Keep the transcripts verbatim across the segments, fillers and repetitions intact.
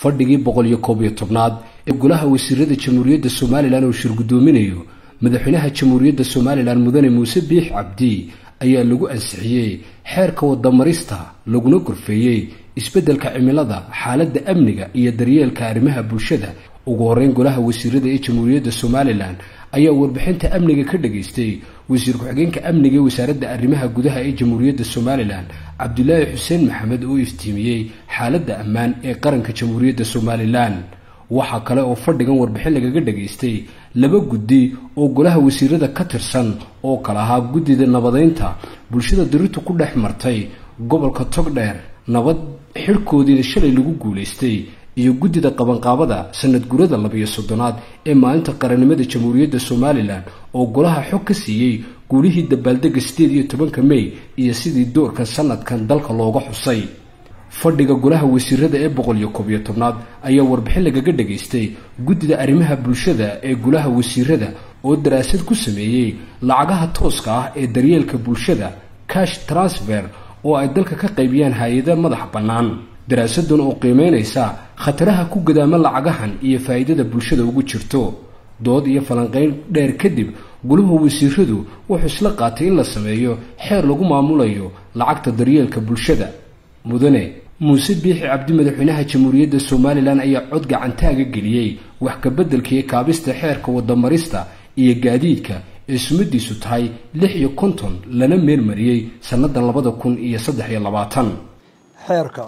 fadhigii boqol iyo koob iyo tobnaad ee golaha wasiirada jamhuuriyadda Soomaaliland oo shir gudoominayo madaxweynaha jamhuuriyadda Soomaaliland mudane Muuse Biix Cabdi ayaa lagu ansixiyay xeerka wadamarista laguna gorfeeyay isbedelka cimilada xaaladda amniga iyo daryeelka arrimaha bulshada ugu horeyn golaha wasiirada ee jamhuuriyadda Soomaaliland ayaa warbixinta amniga ka dhageystay wasiir ku-xigeenka amniga wasaaradda arrimaha gudaha ee jamhuuriyadda Soomaaliland Cabdullaahi Xuseen Maxamed oo iftiimiyay xaaladda ammaan ee qaranka jamhuuriyadda Soomaaliland waxa kale oo fadhigan warbixin lagaga dhageystay laba guddi oo golaha wasiirada ka tirsan oo kala ahaa guddida nabadeynta bulshada diritu ku dhex martay gobolka Togdheer nabad xirkoodina shalay lagu guuleystay iyo guddida qabanqaabada sanad gurada laba iyo soddonaad ee maalinta qarannimada jamhuuriyadda Soomaaliland oo golaha xog ka siiyay guulihii dabaaldega sideed iyo tobanka May iyo sidii doorka sanadkan dalka looga xusay fadhiga golaha wasiirada ee boqol iyo koob iyo tobnaad ayaa warbixin lagaga dhageystay guddida arrimaha bulshada ee golaha wasiirada oo daraasad ku sameeyay lacagaha tooska ah ee daryeelka bulshada cash transfer oo ay dalka ka qaybiyaan hay'adaha madax bannaan daraasadan oo qiimeynaysa khataraha ku gadaama lacagahan iyo faa'iidada bulshada ugu jirto dood iyo falanqeyn dheer kadib golaha wasiiradu wuxuu isla qaatay in la sameeyo xeer lagu maamulayo lacagta daryeelka bulshada mudane Muuse Biix Cabdi madaxweynaha jamhuuriyadda Soomaaliland ayaa cod gacantaaga geliyay wax ka bedelkii kaabista xeerka wadamarista iyo gaadiidka ee sumadiisu tahay lix iyo konton lana meel mariyay sanada laba kun iyo saddex iyo labaatan xeerka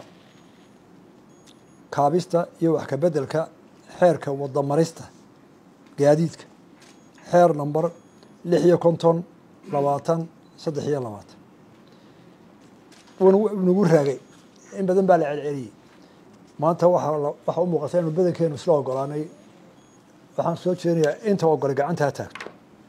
kaabista iyo wax ka bedelka xeerka wadamarista gaadiidka xeer number lix iyo konton labaatan saddex iyo labaatan uu nagu raagay in badan baa la celceliyay maanta waxa waxa u muuqata inuu badankeenu isla ogolaanay waxaan soo jeedinayaa inta ogol gacanta taagto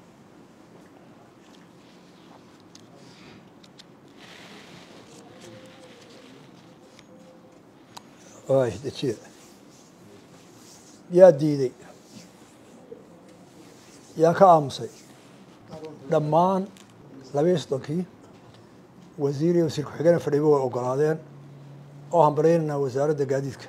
ay dejiye yaa diiday yaa ka aamusay dhammaan laba iyo soddonkii wasiir iyo wasiir ku-xigeenka fadhiba way ogolaadeen oo hambalyeynayna wasaaradda gaadiidka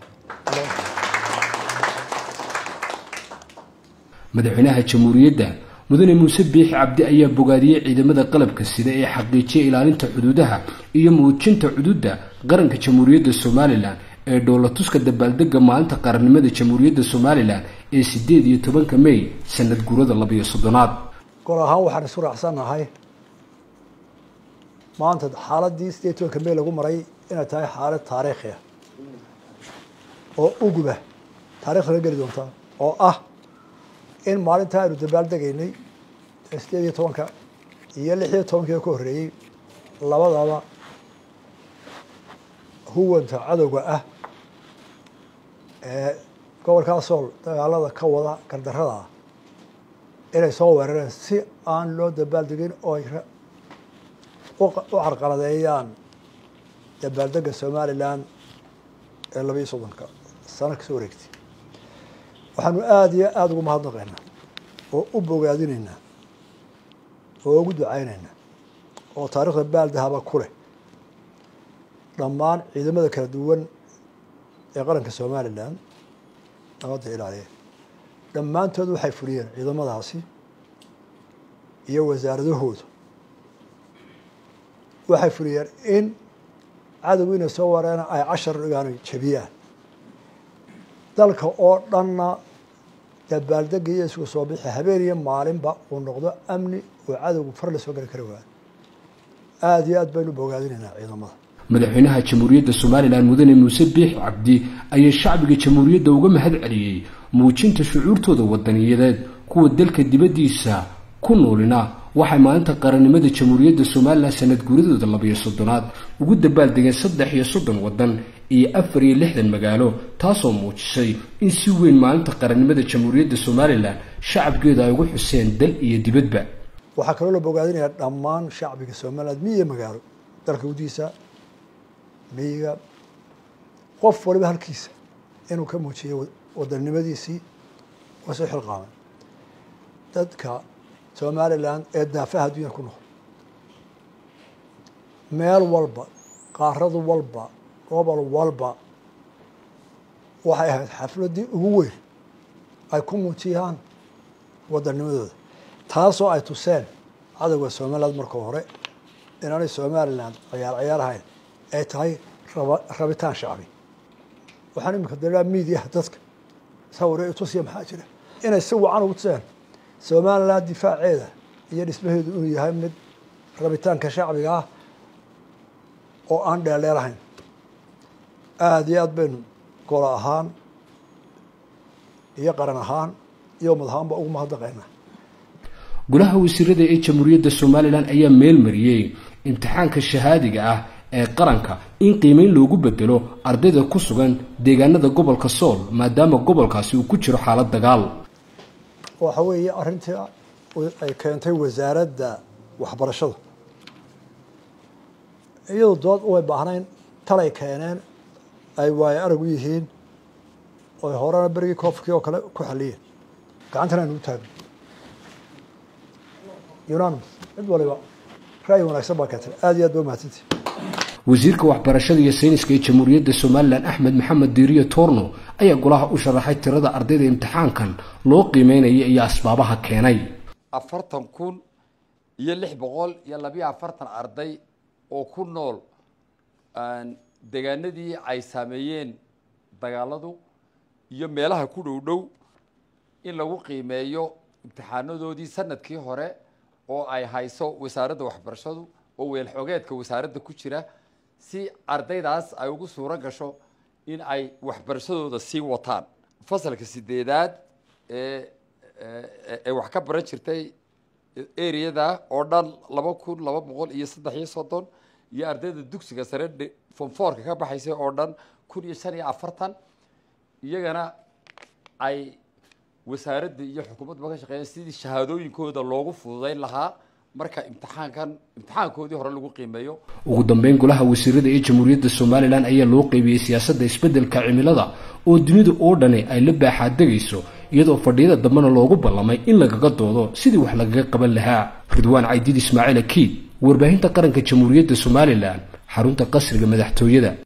madaxweynaha jamhuuriyadda mudane Muuse Biix Cabdi ayaa bogaadiyay ciidamada qalabka sida ee xaqiijiyay ilaalinta xuduudaha iyo muujinta xuduudda qaranka jamhuuriyadda Soomaaliland ee dowlatuska dabaaldega maalinta qarannimada jamhuuriyadda Soomaaliland ee sideed iyo tobanka May sanad gurada laba iyo soddonaad gol ahaan waxaan isku raacsanahay maanta xaaladii sideed iyo tobanka May lagu maray inay tahay xaalad taariikhi ah oo uguba taariikhda gali doonta oo ah in maalinta aynu dabaaldegaynay sideed iyo tobanka iyo lix iyo tobanka ka horreeyay labadaba huwanta cadowga ah ee gobolka Sool dagaalada ka wada gardarrada inay soo weerareen si aan loo dabaaldegin oo ay u carqaladeeyaan dabaaldega Soomaaliland ee laba iyo soddonka sano ka soo wareegtay waxaanu aad iyo aad ugu mahadnaqaynaa oo u bogaadinaynaa oo ugu ducaynaynaa oo taariikhda baaldahaba ku leh dhammaan ciidamada kala duwan ee qaranka Soomaaliland nabadda ilaaliya dhammaantood waxay fuliyeen ciidamadaasi iyo wasaaradahooda waxay fuliyeen in cadowgiina soo wareena ay cashar dhigaan jabiyaan dalka oo dhanna dabaaldega iyo isku soo bixi habeen iyo maalinba uu noqdo amni oo cadowgu far la soo gali kara waa aad iyo aad baynu bogaadinaynaa ciidamada madaxweynaha jamhuuriyadda Soomaaliland mudane Muuse Biix Cabdi ayaa shacbiga jamhuuriyadda uga mahad celiyay muujinta shucuurtooda wadaniyadeed kuwa dalka dibadiisa ku noolina waxay maalinta qarannimada jamhuuriyadda Soomaaliland sanad guuradooda laba iyo soddonaad ugu dabaaldegeen saddex iyo soddon wadan iyo afar iyo lixdan magaalo taasoo muujisay in si weyn maalinta qarannimada jamhuuriyadda Soomaaliland shacabkeeda ay ugu xuseen dal iyo dibadba waxa kale oo la bogaadinayaa dhammaan shacbiga Soomaaliland miyi magaalo dalka gudihiisa miyiga qof waliba halkiisa inuu ka muujiyo wadannimadiisii oo soo xilqaamay dadka Soomaaliland ee daafaha adduunka ku nool meel walba qaarad walba gobol walba waxay ahayd xafladdii ugu weyn ay ku muujiyaan wadanimadooda taasoo ay tuseen cadowga somaliland marka hore inaanay somaliland ciyaar ciyaarahayn ay tahay rabitaan shacbi waxaan imika daraa miidiyaha dadka sawire i tusiya maxaa jira inay si wacan ugu tuseen somaliland difaaceeda iyo dhismaheedu inuu yahay mid rabitaanka shacbiga ah oo aan dheerdheerahayn aada iyo aad baynu golo ahaan iyo qaran ahaan iyo ummad ahaanba ugu mahadnaqaynaa golaha wasiirada ee jamhuuriyadda somalilan ayaa meel mariyey imtixaanka shahaadiga ah ee qaranka in qiimeyn loogu bedelo ardayda ku sugan deegaanada gobolka sool maadaama gobolkaasi uu ku jiro xaalad dagaal waxa weeye arrintii ay keentay wasaaradda waxbarashada iyadoo dood way baahnayn talay keeneen ay waayo arag u yihiin oy horena berigii koofkii oo kale ku xaliyeen gacantana aynu u taagno unanimous mid waliba ra'yi wanaagsan baa keentay aada iyo aad ba mahadsantii wasiirka waxbarashada iyo sayniska ee jamhuuriyadda somalilan axmed maxamed diiriye toorno ayaa golaha u sharaxay tirada ardayda imtixaankan loo qiimeynaya iyo asbaabaha keenay afartan kun iyo lix boqol iyo labiyo afartan arday oo ku nool deegaanadii ay saameeyeen dagaaladu iyo meelaha ku dhow dhow in lagu qiimeeyo imtixaanadoodii sanadkii hore oo ay hayso wasaaradda waxbarashadu oo weel xogeedka wasaaradda ku jira si ardaydaas ay ugu suuro gasho in ay waxbarashadooda sii wataan fasalka sideedaad ee ee wax ka baran jirtay areada oo dhan laba kun laba boqol iyo saddex iyo soddon iyo ardayda dugsiga sare form four-ka ka baxaysay oo dhan kun iyo shan iyo afartan iyagana ay wasaaradda iyo xukuumadda ka shaqeeyeen sidii shahaadooyinkooda loogu fududeyn lahaa marka imtixaankan imtixaankoodii hore lagu qiimeeyo ugu dambeyn golaha wasiirada ee jamhuuriyadda somalilan ayaa loo qeybiyey siyaasadda isbeddelka cimilada oo dunida oo dhani ay la baaxaadegayso iyadoo fadhiyada dambena loogu ballamay in lagaga doodo sidii wax lagaga qaban lahaa ridwaan caydiid ismaaciil akiid warbaahinta qaranka jamhuuriyadda somalilan xarunta qasriga madaxtooyada